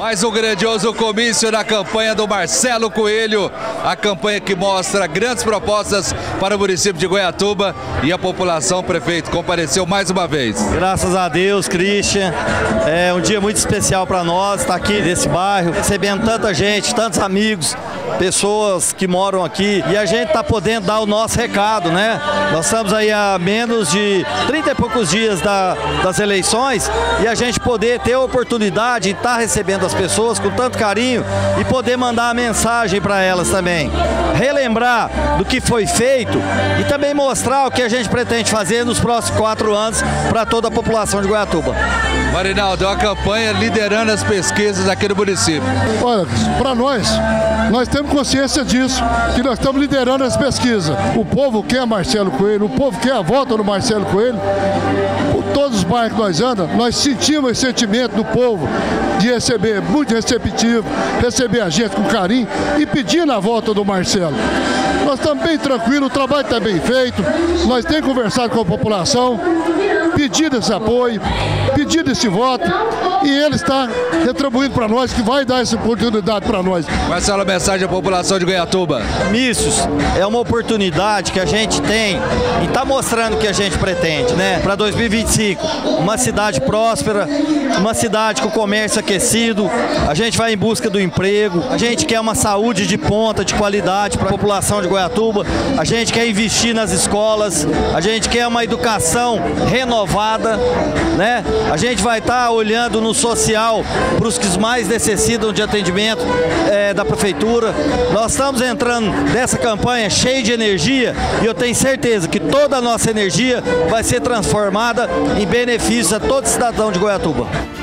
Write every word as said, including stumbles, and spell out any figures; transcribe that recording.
Mais um grandioso comício na campanha do Marcelo Coelho, a campanha que mostra grandes propostas para o município de Goiatuba, e a população, prefeito, compareceu mais uma vez. Graças a Deus, Christian, é um dia muito especial para nós estar aqui nesse bairro, recebendo tanta gente, tantos amigos, pessoas que moram aqui, e a gente está podendo dar o nosso recado, né? Nós estamos aí há menos de trinta e poucos dias da, das eleições, e a gente poder ter a oportunidade de estar recebendo as pessoas com tanto carinho e poder mandar a mensagem para elas também. Relembrar do que foi feito e também mostrar o que a gente pretende fazer nos próximos quatro anos para toda a população de Goiatuba. Marinaldo, é uma campanha liderando as pesquisas aqui no município. Olha, para nós, nós temos consciência disso, que nós estamos liderando as pesquisas. O povo quer Marcelo Coelho, o povo quer a volta do Marcelo Coelho. Por todos os bairros que nós andamos, nós sentimos esse sentimento do povo de receber, muito receptivo, receber a gente com carinho e pedindo a volta do Marcelo. Nós estamos bem tranquilos, o trabalho está bem feito, nós temos conversado com a população, pedido esse apoio, pedido esse voto, e ele está retribuindo para nós, que vai dar essa oportunidade para nós. Marcelo, a mensagem à população de Goiatuba. Comícios é uma oportunidade que a gente tem e está mostrando o que a gente pretende, né? Para dois mil e vinte e cinco, uma cidade próspera, uma cidade com o comércio aquecido, a gente vai em busca do emprego, a gente quer uma saúde de ponta, de qualidade para a população de Goiatuba, a gente quer investir nas escolas, a gente quer uma educação renovada, né? A gente vai estar tá olhando no social para os que mais necessitam de atendimento é, da prefeitura. Nós estamos entrando nessa campanha cheia de energia e eu tenho certeza que toda a nossa energia vai ser transformada em benefício a todo cidadão de Goiatuba.